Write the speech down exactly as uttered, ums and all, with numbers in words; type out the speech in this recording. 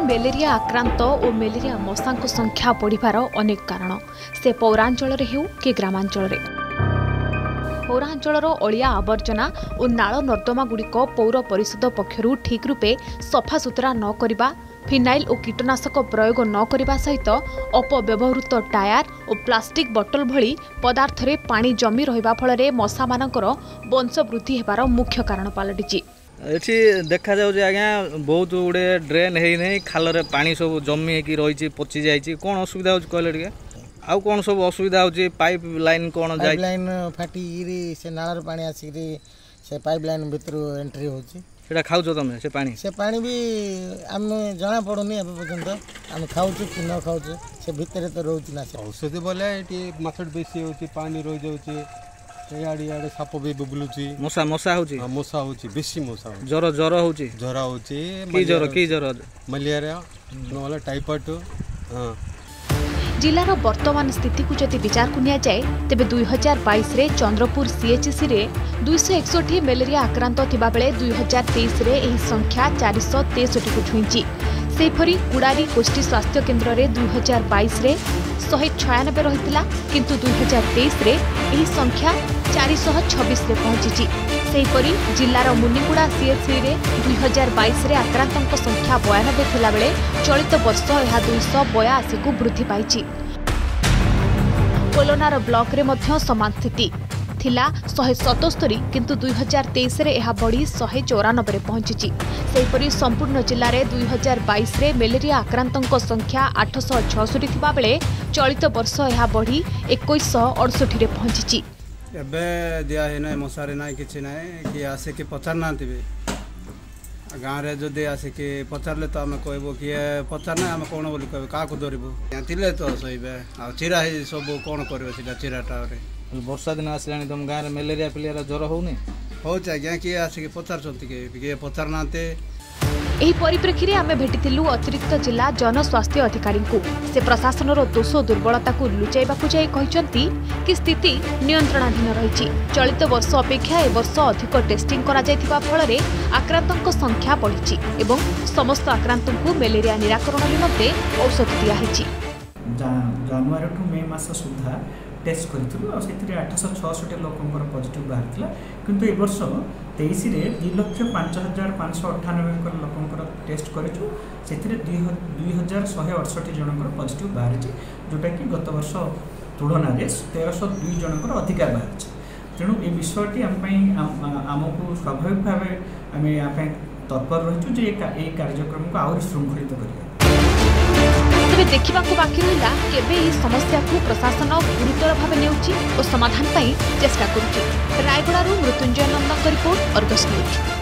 Malaria आक्रांत और malaria मशांक संख्या बढ़िबार अनेक कारण से पौरांचल हेउ कि ग्रामांचल पौरांचल अलिया आवर्जना और नाल नर्दमा गुड़िक पौर परिषद पक्षरु ठीक रूपे सफा सुतरा न करिबा, फिनाइल और कीटनाशक प्रयोग न करिबा सहित अपव्यवहृत टायर और प्लास्टिक बोतल भली पदार्थ रे पानी जमी रहिबा फल मशा मानकर वंशवृद्धि हेबार मुख्य कारण पलटिछि। एठी देखा जाउछ आज्ञा बहुत गुड़े ड्रेन है नहीं खाल रे पानी सब जमी होगी रही पचि जाइए कौन असुविधा हो कहले टिके आउ कौन सब असुविधा हो पाइप लाइन कौन पाइप लाइन फाटी से नाल पानी आसिक से पाइप लाइन भीतर एंट्री होची सेटा खाउछ तमे से पानी से पानी भी आमे जना पड़ुनी अब पर्यंत आमे खाउछ कि न खाउछ से भीतर तो रहउछ ना से औषधि बोले एटी माछट बेसी होची पानी रहि जाउची याडी याडी साप भी बुबुलुची मशा मशा होची मशा होची बेसी मशा होची जर जर होची जरा होची की जर की जर मलेरिया नोला टाइफाइड हां जिलार वर्तमान स्थिति को जदि विचार को निया जाए तेबे दुई हजार बाईस रे चंद्रपुर सीएचसी रे दुई सौ एकसठ मेलेरिया आक्रांत थिबा बेले दुई हजार तेईस रे एही संख्या चार सौ तेसठ को छुईची। सेपरी कुड़ारी गोष्ठी स्वास्थ्य केन्द्र रे दुई हजार बाईस रे सौ छियानबे रहितला किंतु दुई हजार तेईस रे एही संख्या चार सौ छब्बीस रे पहुंची। सेपरी जिलार मुनिगुड़ा सीएचसी रे दुई हजार बाईस रे आक्रांतों संख्या बयानबे थिला बेले चलित वर्ष यह दुई सौ बयासी को वृद्धि पाइछि। कोलोनार ब्लॉक रे मध्य समान स्थिति थिला सौ सतस्तरी किंतु दुई हजार तेईस रे यह बढ़ी सौ चौरानबे रे पहुंची। सेपरी संपूर्ण जिले में दुई हजार बाईस रे मेलेरिया आक्रांतों संख्या आठ सौ छसठ थिबा बेले चलित वर्ष यह बढ़ी इक्कीस सौ अड़सठ रे पहुंची। एबे दिया है ना मशारी ना किसी ना कि आसे कि पचार ना थी गाँव रे जो दे आसे कि पचारे तो आम कहबो कि पचार ना आम कौन बोली कह क्या धरबू थिले तो सहीबे आ चिरा ही सब कौन कर चिराटा वर्षा दिन आसला तुम गाँव में मेलेरिया फिलेरिया ज्वर होनी हो आज्ञा किए आसिक पचार किए पचार ना एही परिप्रेक्षी में आमे भेटिथिलु अतिरिक्त जिला जनस्वास्थ्य अधिकारी को से प्रशासन दोष दुर्बलता को लुचाइबा जाई कहिसंती कि स्थिति नियंत्रणाधीन रही। चलित वर्ष अपेक्षा ए वर्ष अधिक टेस्टिंग करा जायथिबा फल रे आक्रांतों संख्या बढ़ी एवं समस्त आक्रांतों को मेलेरिया निराकरण निमंते औषध दिया हिची। जनवरी to may mass Sudha test करूँ आठ सौ छठ लोक पॉजिटिव बाहर किंतु ए वर्ष तेईस दुई लक्ष पांच हजार पाँच सौ अठानबे लोक टेस्ट करूँ से दुई हजार शहे अड़सठ जनकर पॉजिटिव बाहर जोटा कि गत वर्ष तुलन में तेरह सौ दुई जनकर अधिकार बाहर तेणु ये विषयटी आमको स्वाभाविक भाव आम या तत्पर रहीचु जे ये कार्यक्रम को आहरी श्रृंखलित करिया। तेबे देखा बाकी रहा केबे यह समस्या को प्रशासन गुरुतर भाव नेउछि और समाधान पाई चेष्टा करुछि। रायगड़ारू Mrutyunjay Nandan report, Argus news.